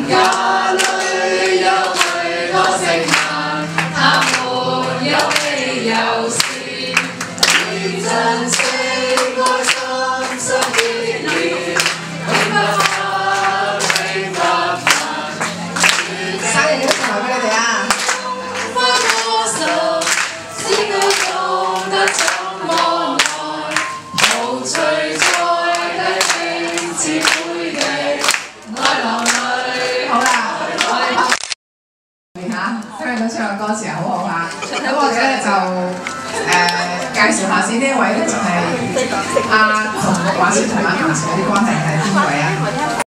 家裏有許多聖人，他們有喜有事，以真誠愛心相結連，永不分，永不分。 生日幾多成為俾你哋啊？ 不可受，只要懂得怎麼愛，無趣再低聲自悔地愛流淚。 好啦，我哋嚇聽唔到唱嘅歌詞好好嚇。咁我哋咧就介紹下先，呢一位咧就係同畫師同埋彈詞嗰啲關係係邊位啊？